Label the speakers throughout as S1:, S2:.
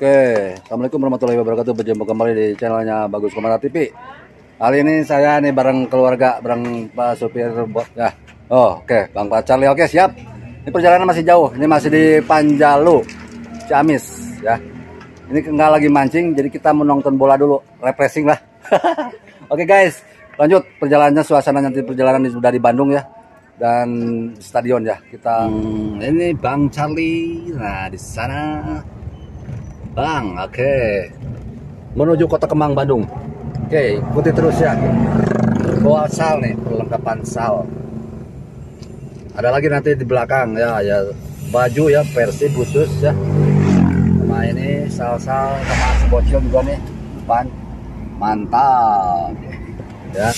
S1: Oke, Assalamualaikum warahmatullahi wabarakatuh. Berjumpa kembali di channelnya Bagus Komara TV. Kali ini saya nih bareng keluarga, bareng Pak Supir ya. Oh, oke, Bang Pak Charlie. Oke, siap. Ini perjalanan masih jauh. Ini masih di Panjalu, Ciamis ya. Ini nggak lagi mancing, jadi kita menonton bola dulu, refreshing lah. Oke guys, lanjut perjalanannya. Suasana nanti perjalanan sudah di Bandung ya, dan stadion ya. Kita ini Bang Charlie. Nah di sana. Bang, oke. Menuju Kota Kemang, Bandung. Oke, ikuti terus ya. Bawa sal nih, perlengkapan sal. Ada lagi nanti di belakang ya, baju ya versi khusus ya. Sama ini sal-sal sama bocil juga nih. Depan. Mantap. Ya.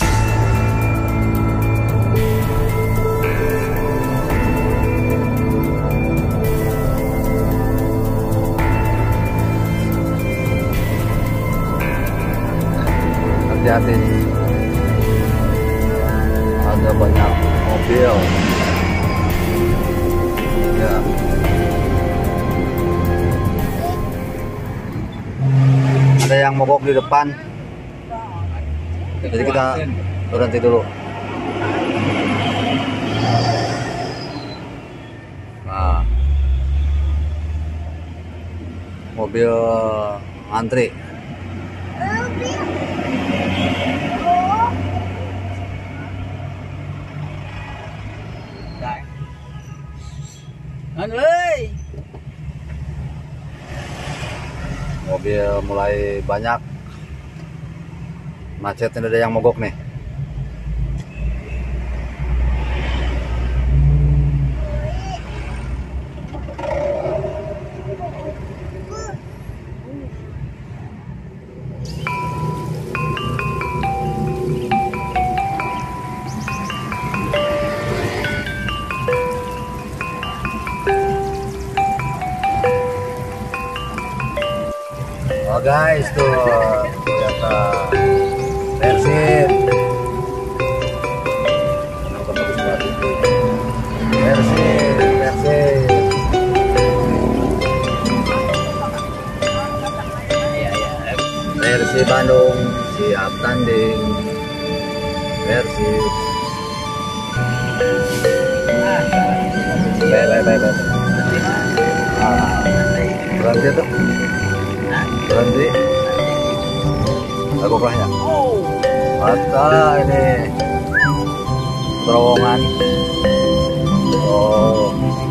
S1: Hati-hati, ada banyak mobil ya. Ada yang mogok di depan, jadi kita berhenti dulu. Nah, mobil antri. Mobil mulai banyak, macetnya, ada yang mogok nih. Oh guys, tuh ternyata Persib. Persib. Persib Bandung siap tanding. Persib. Bye. Berhenti tuh. Berhenti. Aku ya. Mata ini terowongan. Oh,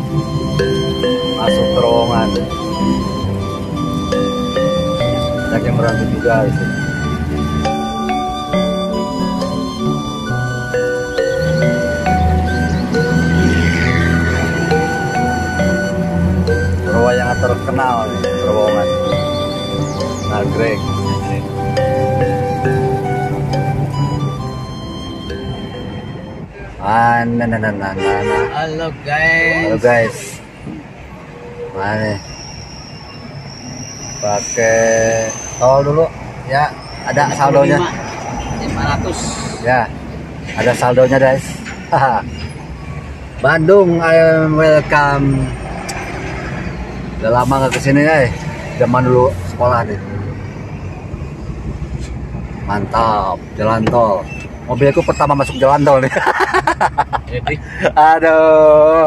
S1: masuk terowongan. Banyak yang berhenti juga itu. Terowongan yang terkenal nih, terowongan Nagrek.
S2: Halo guys.
S1: Halo guys. Mana? Pakai tol dulu ya. Ada saldonya.
S2: 500.
S1: Ya. Ada saldonya guys. Bandung, I am welcome. Udah lama nggak kesini ya. Zaman dulu sekolah nih. Mantap, jalan tol. Mobilku pertama masuk jalan tol nih.
S2: Jadi,
S1: aduh.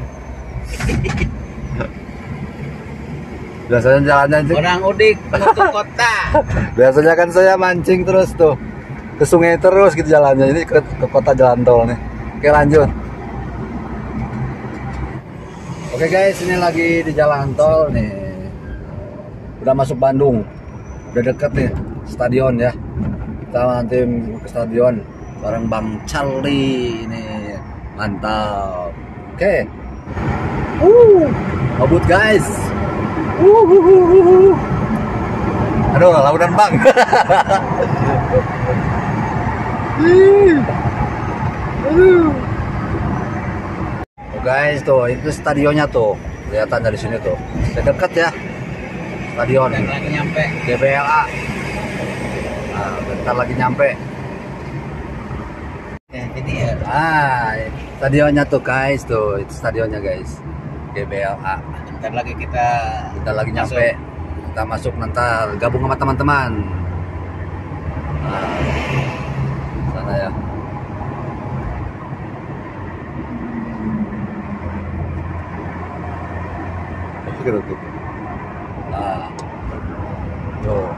S1: Biasanya jalannya itu
S2: orang udik ke kota.
S1: biasanya kan saya mancing terus tuh ke sungai terus gitu jalannya. Ini ke kota jalan tol nih. Oke lanjut. Oke guys, ini lagi di jalan tol nih. Udah masuk Bandung. Udah deket nih stadion ya. Kita nanti ke stadion bareng Bang Charlie ini. Mantap. Oke. Ngebut guys. Aduh, lautan Bang. Oh guys, tuh itu stadionnya tuh. Kelihatan dari sini tuh. Dekat ya. Stadion.
S2: Dan lagi nyampe
S1: GBLA. Nah, bentar lagi nyampe.
S2: Jadi ya.
S1: Stadionnya tuh guys, tuh itu stadionnya guys. GBLA.
S2: Bentar lagi kita
S1: lagi nyampe. kita masuk nanti gabung sama teman-teman. Nah, sana ya. Gitu tuh. Nah, tuh.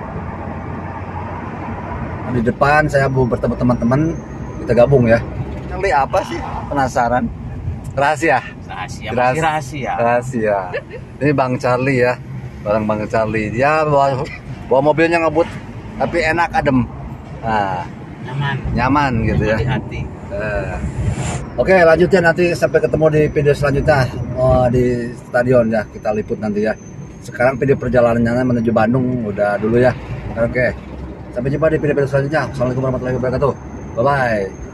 S1: Nah, di depan saya mau bertemu teman-teman, kita gabung ya. Kali apa sih? Penasaran? Rahasia.
S2: Rahasia, masih rahasia.
S1: Rahasia. Ini Bang Charlie ya, bareng Bang Charlie. Dia bawa mobilnya ngebut, tapi enak adem. Nah, nyaman gitu ya.
S2: Hati-hati.
S1: Oke, lanjutnya nanti sampai ketemu di video selanjutnya di stadion ya, kita liput nanti ya. Sekarang video perjalanannya menuju Bandung udah dulu ya. Oke, sampai jumpa di video selanjutnya. Assalamualaikum warahmatullahi wabarakatuh. Bye bye.